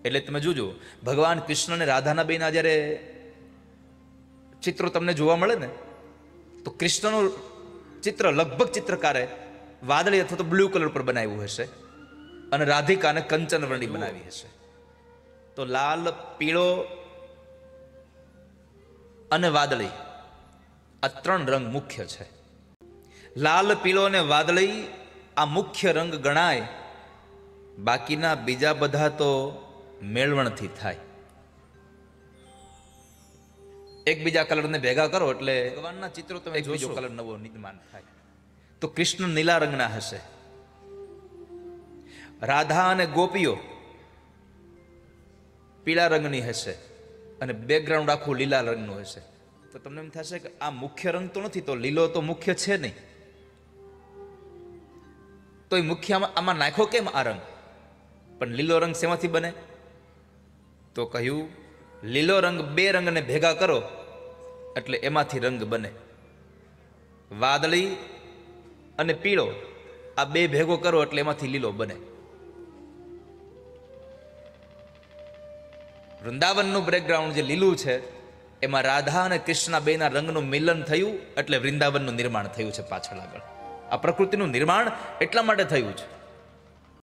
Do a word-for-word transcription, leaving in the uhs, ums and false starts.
એટલે તમે જોજો ભગવાન કૃષ્ણ અને રાધાના બેના જ્યારે ચિત્રો તમને જોવા મળે ને, તો કૃષ્ણનું ચિત્ર લગભગ ચિત્રકારે વાદળી અથવા તો બ્લુ કલર પર બનાવ્યું હશે અને રાધિકાને કંચન વર્ણી બનાવી હશે. તો લાલ, પીળો અને વાદળી આ ત્રણ રંગ મુખ્ય છે. લાલ, પીળો અને વાદળી આ મુખ્ય રંગ ગણાય, બાકીના બીજા બધા તો મેળવણથી થાય. એકબીજા કલરને ભેગા કરો એટલે ભગવાનના ચિત્રો તમે બીજો કલર નવો નિર્માણ થાય. તો કૃષ્ણ નીલા રંગના હશે, રાધા અને ગોપીઓ પીળા રંગની હશે અને બેકગ્રાઉન્ડ આખું લીલા રંગનું હશે. તો તમને એમ થશે કે આ મુખ્ય રંગ તો નથી, તો લીલો તો મુખ્ય છે નહીં, તો એ મુખ્ય આમાં નાખો કેમ આ રંગ? પણ લીલો રંગ શેમાંથી બને? તો કહ્યું લીલો રંગ બે રંગને ભેગા કરો એટલે એમાંથી રંગ બને. વાદળી અને પીળો આ બે ભેગો કરો એટલે એમાંથી લીલો બને. વૃંદાવનનું બેકગ્રાઉન્ડ જે લીલું છે એમાં રાધા અને કૃષ્ણ બેના રંગનું મિલન થયું એટલે વૃંદાવનનું નિર્માણ થયું છે પાછળ આગળ. આ પ્રકૃતિનું નિર્માણ એટલા માટે થયું છે.